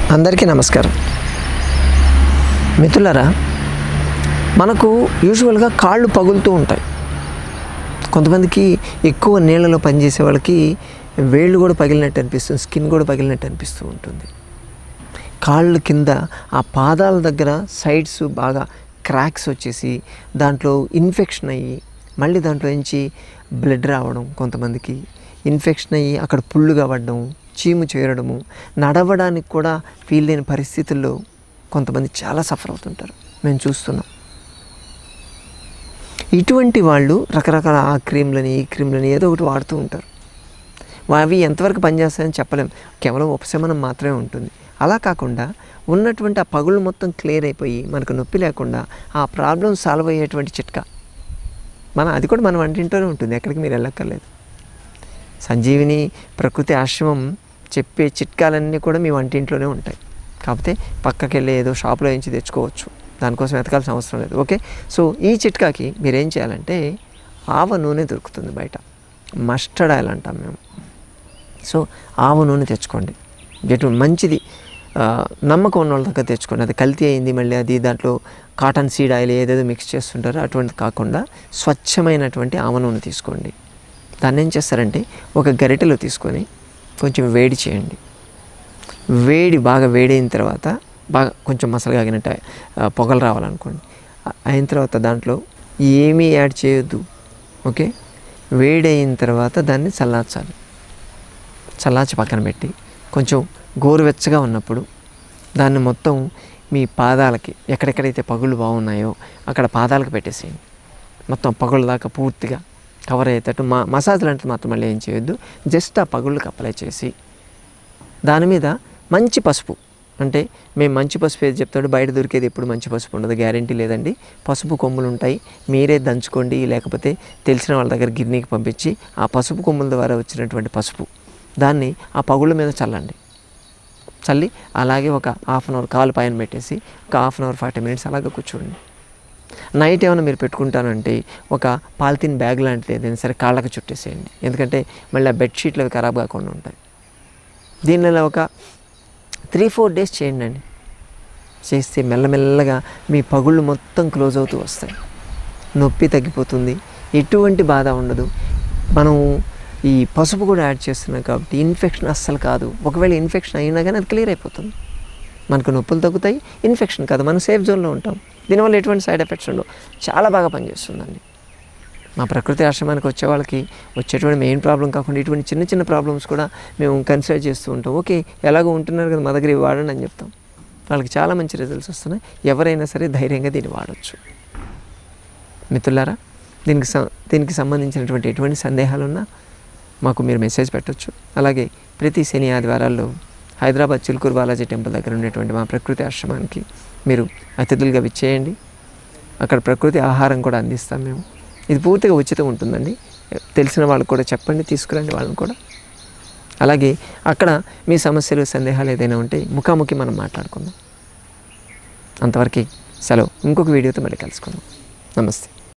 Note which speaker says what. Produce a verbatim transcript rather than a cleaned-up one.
Speaker 1: అందరికీ నమస్కారం మిత్రులారా, మనకు యూజువల్గా కాళ్ళు పగులుతూ ఉంటాయి. కొంతమందికి ఎక్కువ నీళ్ళలో పనిచేసే వాళ్ళకి వేళ్ళు కూడా పగిలినట్టు అనిపిస్తుంది, స్కిన్ కూడా పగిలినట్టు అనిపిస్తూ ఉంటుంది. కాళ్ళు కింద ఆ పాదాల దగ్గర సైడ్స్ బాగా క్రాక్స్ వచ్చేసి దాంట్లో ఇన్ఫెక్షన్ అయ్యి మళ్ళీ దాంట్లో నుంచి బ్లడ్ రావడం, కొంతమందికి ఇన్ఫెక్షన్ అయ్యి అక్కడ పుళ్ళుగా పడడం, చీము చేరడము, నడవడానికి కూడా వీలైన పరిస్థితుల్లో కొంతమంది చాలా సఫర్ అవుతుంటారు, మేము చూస్తున్నాం. ఇటువంటి వాళ్ళు రకరకాల ఆ క్రీమ్లని ఈ క్రీమ్లని ఏదో ఒకటి వాడుతూ ఉంటారు. అవి ఎంతవరకు పనిచేస్తాయని చెప్పలేం, కేవలం ఉపశమనం మాత్రమే ఉంటుంది. అలా కాకుండా ఉన్నటువంటి ఆ పగుళ్ళు మొత్తం క్లియర్ అయిపోయి మనకు నొప్పి లేకుండా ఆ ప్రాబ్లం సాల్వ్ అయ్యేటువంటి చిట్కా మన అది కూడా మన వంటింట్లోనే ఉంటుంది, ఎక్కడికి మీరు వెళ్ళక్కర్లేదు. సంజీవిని ప్రకృతి ఆశ్రమం చెప్పే చిట్కాలన్నీ కూడా మీ వంటింట్లోనే ఉంటాయి. కాకపోతే పక్కకి వెళ్ళి ఏదో షాప్లో నుంచి తెచ్చుకోవచ్చు, దానికోసం వెతకాల్సిన అవసరం లేదు. ఓకే, సో ఈ చిట్కాకి మీరు ఏం చేయాలంటే ఆవ నూనె దొరుకుతుంది బయట, మస్టర్డ్ ఆయిల్ అంటాం మేము. సో ఆవ నూనె తెచ్చుకోండి, ఎటు మంచిది, నమ్మకం ఉన్న వాళ్ళ దగ్గర తెచ్చుకోండి. అది కల్తీ అయింది, మళ్ళీ అది దాంట్లో కాటన్ సీడ్ ఆయిల్ ఏదేదో మిక్స్ చేస్తుంటారో అటువంటిది కాకుండా స్వచ్ఛమైనటువంటి ఆవ నూనె తీసుకోండి. దాన్ని ఏం చేస్తారంటే ఒక గరిటెలో తీసుకొని కొంచెం వేడి చేయండి. వేడి బాగా వేడైన తర్వాత బాగా కొంచెం మసలుగాగినట్టు పొగలు రావాలనుకోండి. అయిన తర్వాత దాంట్లో ఏమీ యాడ్ చేయొద్దు. ఓకే, వేడి అయిన తర్వాత దాన్ని చల్లార్చాలి. చల్లార్చి పక్కన పెట్టి కొంచెం గోరువెచ్చగా ఉన్నప్పుడు దాన్ని మొత్తం మీ పాదాలకి ఎక్కడెక్కడైతే పగుళ్ళు బాగున్నాయో అక్కడ పాదాలకు పెట్టేసేయండి. మొత్తం పగుళ్ళ దాకా పూర్తిగా కవర్ అయ్యేటట్టు. మా మసాజ్లు అంటే మాత్రం మళ్ళీ ఏం చేయొద్దు, జస్ట్ ఆ పగుళ్ళకి అప్లై చేసి దాని మీద మంచి పసుపు, అంటే మేము మంచి పసుపు ఏది చెప్తాడు, బయట దొరికేది ఎప్పుడు మంచి పసుపు ఉండదు, గ్యారంటీ లేదండి. పసుపు కొమ్ములు ఉంటాయి, మీరే దంచుకోండి, లేకపోతే తెలిసిన వాళ్ళ దగ్గర గిన్నెకి పంపించి ఆ పసుపు కొమ్ముల ద్వారా వచ్చినటువంటి పసుపు దాన్ని ఆ పగుళ్ళ మీద చల్లండి. చల్లి అలాగే ఒక హాఫ్ అన్ అవర్ కాలు పైన పెట్టేసి ఒక half an hour forty minutes అలాగే కూర్చోండి. నైట్ ఏమైనా మీరు పెట్టుకుంటానంటే ఒక పాలిథిన్ బ్యాగ్ లాంటిది ఏదైనా సరే కాళ్ళకు చుట్టేసేయండి, ఎందుకంటే మళ్ళీ ఆ బెడ్షీట్లు అవి ఖరాబ్ కాకుండా ఉంటాయి. దీనిలో ఒక త్రీ ఫోర్ డేస్ చేయండి అండి. చేస్తే మెల్లమెల్లగా మీ పగుళ్ళు మొత్తం క్లోజ్ అవుతూ వస్తాయి, నొప్పి తగ్గిపోతుంది, ఎటువంటి బాధ ఉండదు. మనం ఈ పసుపు కూడా యాడ్ చేస్తున్నాం కాబట్టి ఇన్ఫెక్షన్ అస్సలు కాదు. ఒకవేళ ఇన్ఫెక్షన్ అయినా కానీ అది క్లియర్ అయిపోతుంది, మనకు నొప్పులు తగ్గుతాయి, ఇన్ఫెక్షన్ కాదు, మనం సేఫ్ జోన్లో ఉంటాం. దీనివల్ల ఎటువంటి సైడ్ ఎఫెక్ట్స్ ఉండవు, చాలా బాగా పనిచేస్తుందండి. మా ప్రకృతి ఆశ్రమానికి వచ్చే వాళ్ళకి వచ్చేటువంటి మెయిన్ ప్రాబ్లం కాకుండా ఇటువంటి చిన్న చిన్న ప్రాబ్లమ్స్ కూడా మేము కన్సిడర్ చేస్తూ ఉంటాం. ఓకే, ఎలాగో ఉంటున్నారు కదా మా దగ్గర ఇవి వాడండి అని చెప్తాం, వాళ్ళకి చాలా మంచి రిజల్ట్స్ వస్తున్నాయి. ఎవరైనా సరే ధైర్యంగా దీన్ని వాడవచ్చు. మిత్రులారా, దీనికి దీనికి సంబంధించినటువంటి ఎటువంటి సందేహాలున్నా మాకు మీరు మెసేజ్ పెట్టవచ్చు. అలాగే ప్రతి శని ఆదివారాల్లో హైదరాబాద్ చిలుకూరు బాలాజీ టెంపుల్ దగ్గర ఉండేటువంటి మా ప్రకృతి ఆశ్రమానికి మీరు అతిథులుగా విచ్చేయండి. అక్కడ ప్రకృతి ఆహారం కూడా అందిస్తాం మేము. ఇది పూర్తిగా ఉచితం ఉంటుందండి. తెలిసిన వాళ్ళకు కూడా చెప్పండి, తీసుకురండి వాళ్ళని కూడా. అలాగే అక్కడ మీ సమస్యలు సందేహాలు ఏదైనా ఉంటే ముఖాముఖి మనం మాట్లాడుకుందాం. అంతవరకు సెలవు. ఇంకొక వీడియోతో మళ్ళీ కలుసుకుందాం. నమస్తే.